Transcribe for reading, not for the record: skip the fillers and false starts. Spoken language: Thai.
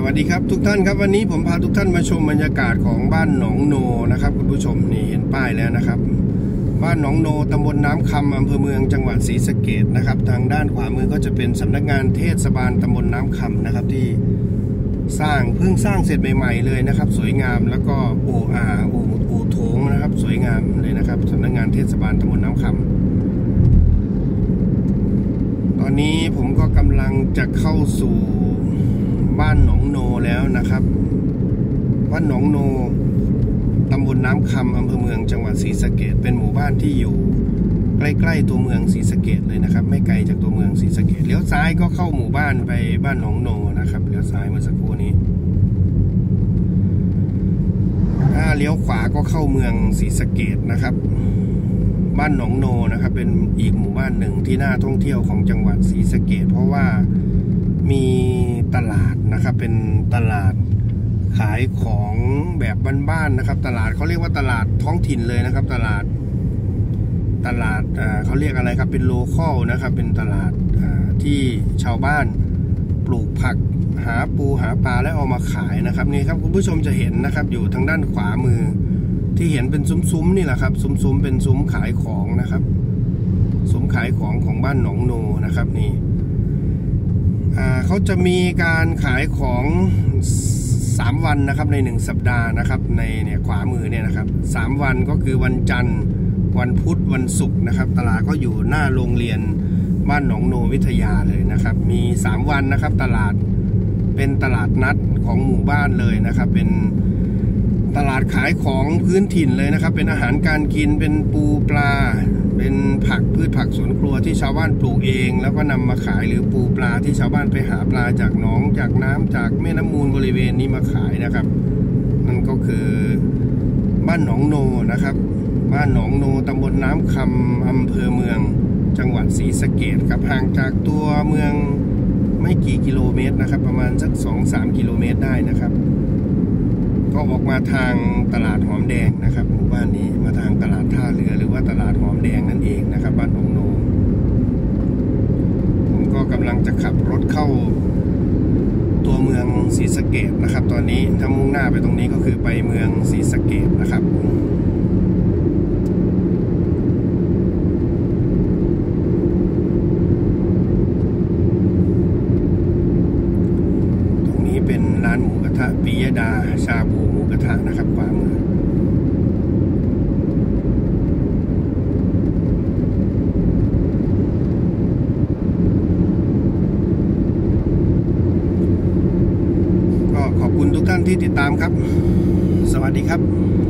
วัสดีครับทุกท่านครับวันนี้ผมพาทุกท่านมาชมบรรยากาศของบ้านหนองโนนะครับคุณผู้ชมนี่เห็นป้ายแล้วนะครับบ้านหนองโนตำบลน้ำคำอำเภอเมืองจังหวัดศรีสะเกษนะครับทางด้านขวามือก็จะเป็นสำนักงานเทศบาลตำบลน้ำคำนะครับที่เพิ่งสร้างเสร็จใหม่ๆเลยนะครับสวยงามแล้วก็โถงนะครับสวยงามเลยนะครับสำนักงานเทศบาลตำบลน้ำคำตอนนี้ผมก็กำลังจะเข้าสู่บ้านหนองโนแล้วนะครับบ้านหนองโนตำบลน้ำคำอำเภอเมืองจังหวัดศรีสะเกษเป็นหมู่บ้านที่อยู่ใกล้ๆตัวเมืองศรีสะเกษเลยนะครับไม่ไกลจากตัวเมืองศรีสะเกษเลี้ยวซ้ายก็เข้าหมู่บ้านไปบ้านหนองโนนะครับเลี้ยวซ้ายเมื่อสักครู่นี้ถ้าเลี้ยวขวาก็เข้าเมืองศรีสะเกษนะครับบ้านหนองโนนะครับเป็นอีกหมู่บ้านหนึ่งที่น่าท่องเที่ยวของจังหวัดศรีสะเกษเพราะว่ามีตลาดนะครับเป็นตลาดขายของแบบบ้านๆนะครับตลาดเขาเรียกว่าตลาดท้องถิ่นเลยนะครับตลาดเขาเรียกอะไรครับเป็นโลคอลนะครับเป็นตลาดที่ชาวบ้านปลูกผักหาปูหาปลาแล้วเอามาขายนะครับนี่ครับคุณผู้ชมจะเห็นนะครับอยู่ทางด้านขวามือที่เห็นเป็นซุ้มๆนี่แหละครับซุ้มเป็นซุ้มขายของนะครับซุ้มขายของบ้านหนองโนนะครับนี่เขาจะมีการขายของ3วันนะครับใน1สัปดาห์นะครับในเนี่ยขวามือเนี่ยนะครับ3วันก็คือวันจันทร์วันพุธวันศุกร์นะครับตลาดก็อยู่หน้าโรงเรียนบ้านหนองโนวิทยาเลยนะครับมี3วันนะครับตลาดเป็นตลาดนัดของหมู่บ้านเลยนะครับเป็นตลาดขายของพื้นถิ่นเลยนะครับเป็นอาหารการกินเป็นปูปลาเป็นพืชผักสวนครัวที่ชาวบ้านปลูกเองแล้วก็นำมาขายหรือปูปลาที่ชาวบ้านไปหาปลาจากหนองจากน้ำจากแม่น้ำมูลบริเวณนี้มาขายนะครับนั่นก็คือบ้านหนองโนนะครับบ้านหนองโนตำบลน้ำคำอำเภอเมืองจังหวัดศรีสะเกษครับห่างจากตัวเมืองไม่กี่กิโลเมตรนะครับประมาณสัก 2-3 กิโลเมตรได้นะครับก็ออกมาทางตลาดหอมแดงนะครับหมู่บ้านนี้มาทางตลาดท่าเรือหรือว่าตลาดหอมแดงนั่นเองนะครับบ้านหนองโนผมก็กำลังจะขับรถเข้าตัวเมืองศรีสะเกษนะครับตอนนี้ถ้ามุ่งหน้าไปตรงนี้ก็คือไปเมืองศรีสะเกษนะครับเป็นร้านหมูกระทะปิยดาชาบูหมูกระทะนะครับขวามือก็ขอบคุณทุกท่านที่ติดตามครับสวัสดีครับ